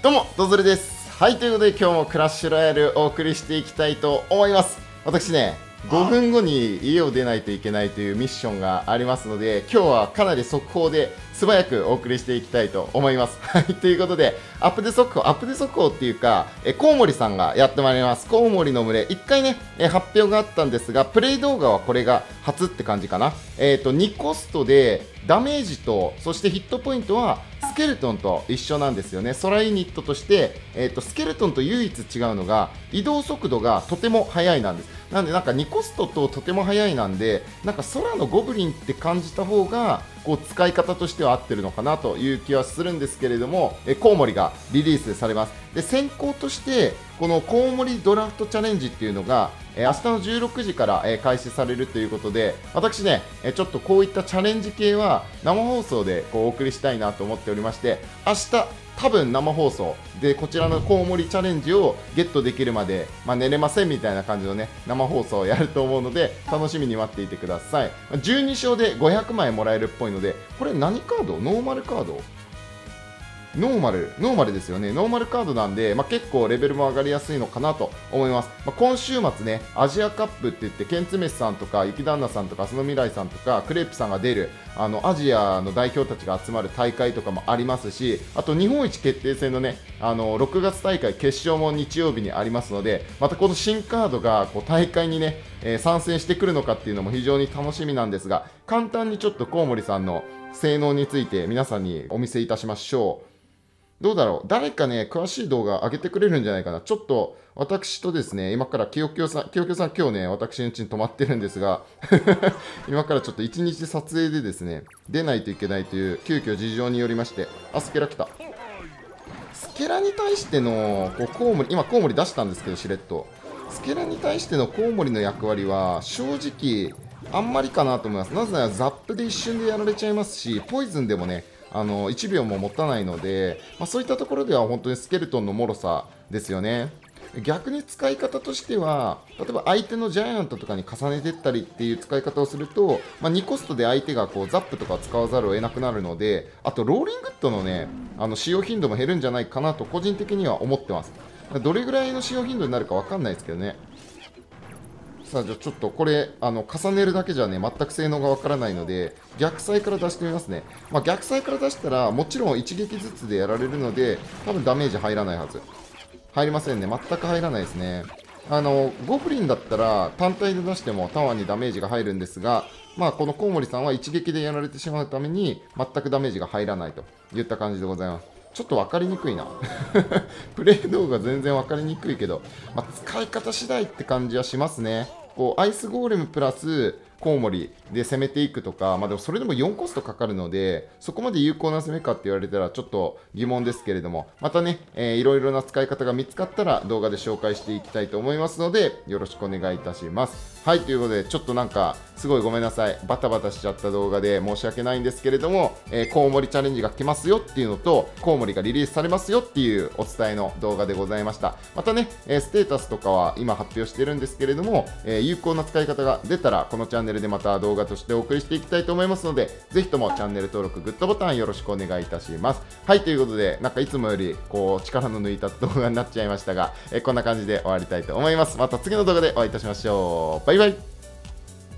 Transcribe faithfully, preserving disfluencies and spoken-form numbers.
どうも、ドズルです。はい、ということで今日もクラッシュロイヤルお送りしていきたいと思います。私ね、ごふんごに家を出ないといけないというミッションがありますので、今日はかなり速報で素早くお送りしていきたいと思います。はい、ということで、アップデ速報、アップデ速報っていうか、えコウモリさんがやってまいります。コウモリの群れ、一回ね、え発表があったんですが、プレイ動画はこれが初って感じかな。えっと、にコストで、ダメージと、そしてヒットポイントは、スケルトンと一緒なんですよね。ソラユニットとして、えーと、スケルトンと唯一違うのが移動速度がとても速いなんです。なんでなんかにコストととても速いなんで、なんか空のゴブリンって感じた方がこう使い方としては合ってるのかなという気はするんですけれども、えコウモリがリリースされます。で先行としてこのコウモリドラフトチャレンジっていうのがえ明日のじゅうろくじからえ開始されるということで、私ねえちょっとこういったチャレンジ系は生放送でこうお送りしたいなと思っておりまして、明日多分生放送でこちらのコウモリチャレンジをゲットできるまで、まあ、寝れませんみたいな感じのね生放送をやると思うので、楽しみに待っていてください。じゅうに勝でごひゃくまいもらえるっぽいので、これ何カード？ノーマルカード？ノーマル、ノーマルですよね。ノーマルカードなんで、まあ、結構レベルも上がりやすいのかなと思います。まあ、今週末ね、アジアカップって言って、ケンツメシさんとか、雪旦那さんとか、その未来さんとか、クレープさんが出る、あの、アジアの代表たちが集まる大会とかもありますし、あと日本一決定戦のね、あの、ろくがつ大会決勝も日曜日にありますので、またこの新カードがこう大会にね、えー、参戦してくるのかっていうのも非常に楽しみなんですが、簡単にちょっとコウモリさんの性能について皆さんにお見せいたしましょう。どうだろう、誰かね、詳しい動画上げてくれるんじゃないかな。ちょっと、私とですね、今からきよきよさん、きよきよさん今日ね、私の家に泊まってるんですが、今からちょっと一日撮影でですね、出ないといけないという、急遽事情によりまして、あ、スケラ来た。スケラに対しての、こう、コウモリ、今コウモリ出したんですけど、しれっと。スケラに対してのコウモリの役割は、正直、あんまりかなと思います。なぜなら、ザップで一瞬でやられちゃいますし、ポイズンでもね、あのいちびょうも持たないので、まあ、そういったところでは本当にスケルトンの脆さですよね。逆に使い方としては、例えば相手のジャイアントとかに重ねていったりっていう使い方をすると、まあ、にコストで相手がこうザップとか使わざるを得なくなるので、あとローリングッドのね、あの使用頻度も減るんじゃないかなと個人的には思ってます。どれぐらいの使用頻度になるか分かんないですけどね。さあ、じゃあちょっとこれあの重ねるだけじゃね全く性能がわからないので、逆サイから出してみますね。まあ、逆サイから出したらもちろん一撃ずつでやられるので、多分ダメージ入らないはず。入りませんね。全く入らないですね。あのゴブリンだったら単体で出してもタワーにダメージが入るんですが、まあ、このコウモリさんは一撃でやられてしまうために全くダメージが入らないといった感じでございます。ちょっと分かりにくいな。プレイ動画全然分かりにくいけど、まあ、使い方次第って感じはしますね。こうアイスゴーレムプラスコウモリで攻めていくとか、まあ、でもそれでもよんコストかかるので、そこまで有効な攻めかって言われたらちょっと疑問ですけれども、またね、えー、いろいろな使い方が見つかったら動画で紹介していきたいと思いますので、よろしくお願いいたします。はい、ということで、ちょっとなんかすごいごめんなさい、バタバタしちゃった動画で申し訳ないんですけれども、えー、コウモリチャレンジが来ますよっていうのと、コウモリがリリースされますよっていうお伝えの動画でございました。またね、えー、ステータスとかは今発表してるんですけれども、えー、有効な使い方が出たらこのチャンネルでまた動画としてお送りしていきたいと思いますので、ぜひともチャンネル登録、グッドボタンよろしくお願いいたします。はい、ということで、なんかいつもよりこう力の抜いた動画になっちゃいましたが、えー、こんな感じで終わりたいと思います。また次の動画でお会いいたしましょう。バイバイ。